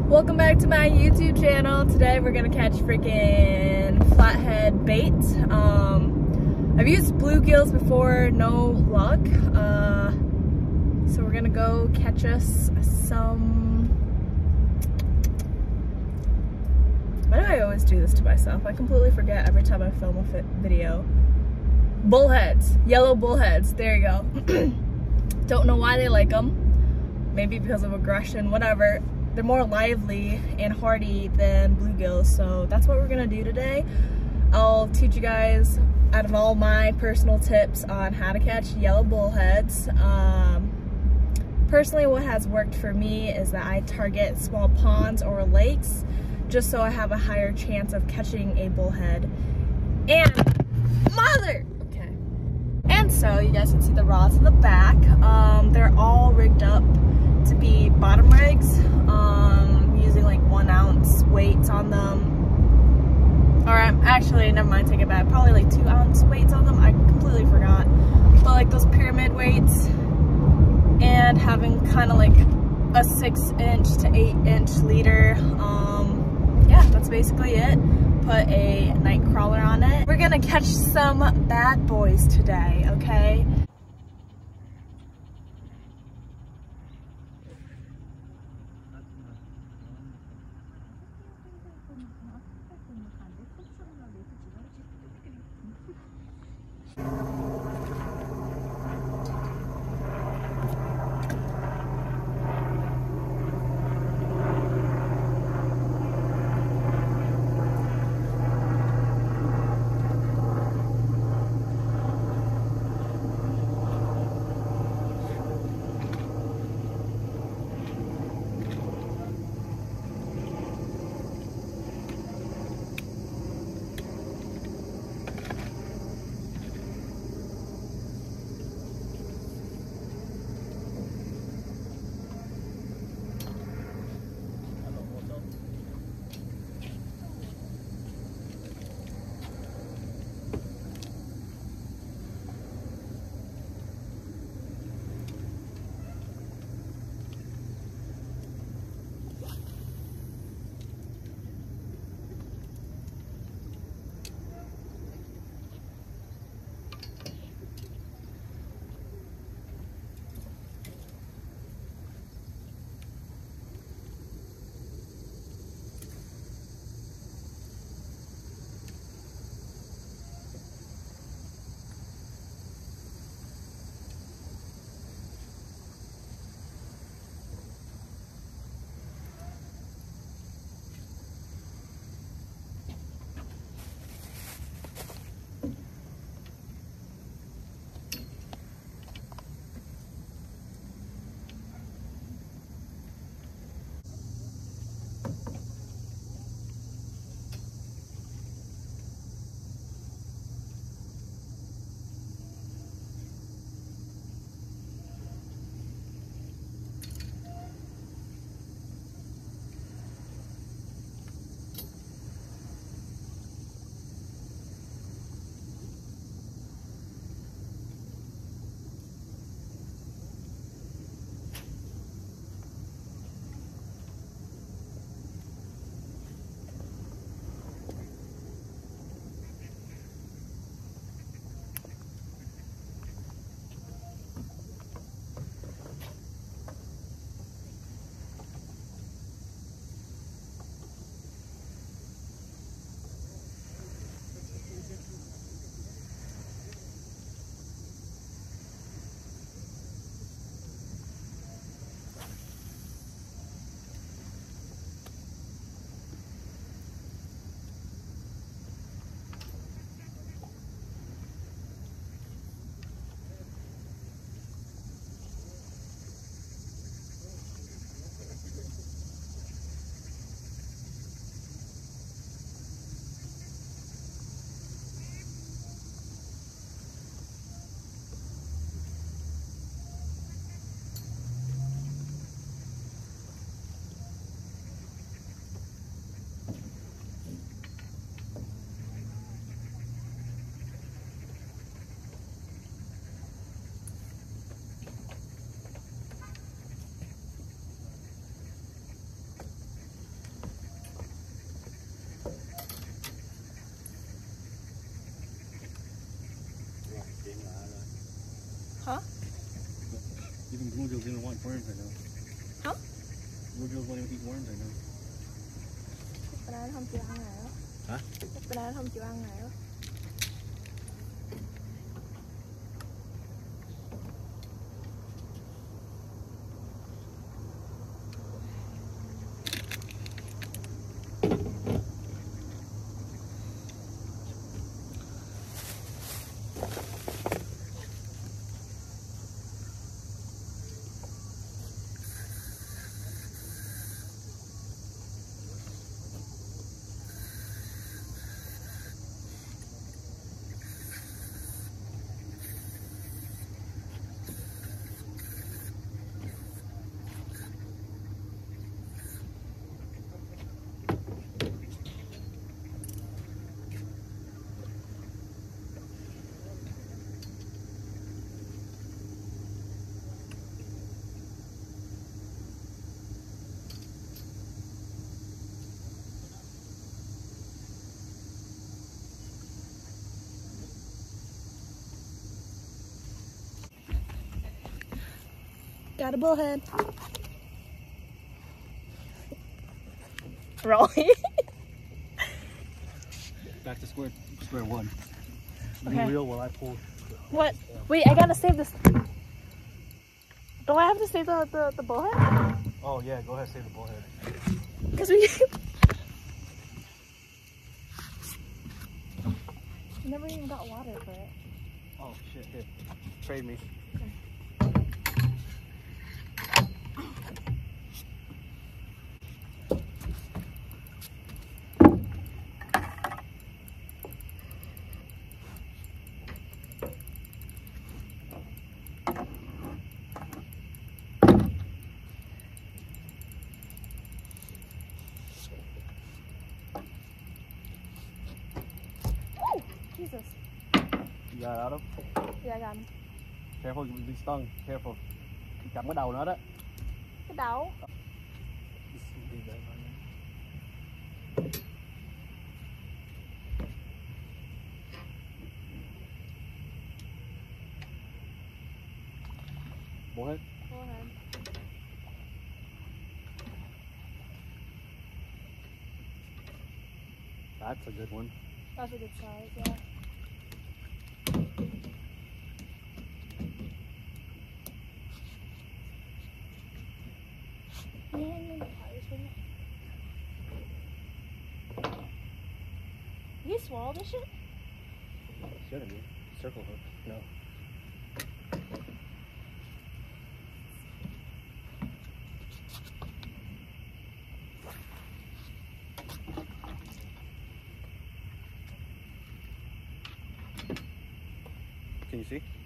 Welcome back to my YouTube channel. Today we're gonna catch freaking flathead bait. I've used bluegills before, no luck. So we're gonna go catch us some. Why do I always do this to myself? I completely forget every time I film a video. Bullheads, yellow bullheads. There you go. Don't know why they like them. Maybe because of aggression, whatever. They're more lively and hardy than bluegills, so that's what we're gonna do today. I'll teach you guys out of all my personal tips on how to catch yellow bullheads. Personally, what has worked for me is that I target small ponds or lakes just so I have a higher chance of catching a bullhead. And okay. And so you guys can see the rods in the back. They're all rigged up to be bottom rigs, using like 1 ounce weights on them. Or actually, never mind, take it back. Probably like 2 ounce weights on them. I completely forgot. But like those pyramid weights, and having kind of like a 6-inch to 8-inch leader. Yeah, that's basically it. Put a night crawler on it. We're gonna catch some bad boys today, okay? gonna want worms right now. Huh? Blue gills won't even eat worms right now. Banana không chịu ăn này đó. Hả? Banana không chịu ăn này đó. Got a bullhead. Rolling. Back to square one. Okay. Be real while I pull. What? Wait, I gotta save this. Do I have to save the bullhead? Oh yeah, go ahead, save the bullhead. Because we never even got water for it. Oh shit, here. Trade me. Okay. Jesus. You got it out of? Yeah, I got him. Careful, you'll be stung. Careful. Chạm cái đầu nó đó. Cái đầu. Bullhead? Bullhead. That's a good one. That's a good size, yeah. Did he swallow this shit? Should have been. Circle hook. No. Can you see?